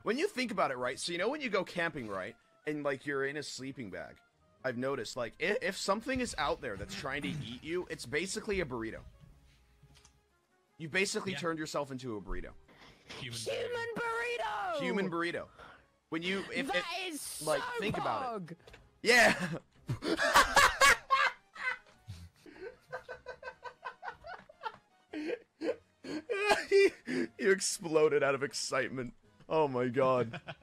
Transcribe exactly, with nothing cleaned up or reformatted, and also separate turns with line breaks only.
When you think about it, right? So you know when you go camping, right? And like you're in a sleeping bag. I've noticed, like, if, if something is out there that's trying to eat you, it's basically a burrito. You basically yeah. turned yourself into a burrito.
Human, Human burrito.
Human burrito. When you, if
that
it,
is so
like, think
bug.
about it. Yeah. You exploded out of excitement. Oh my god.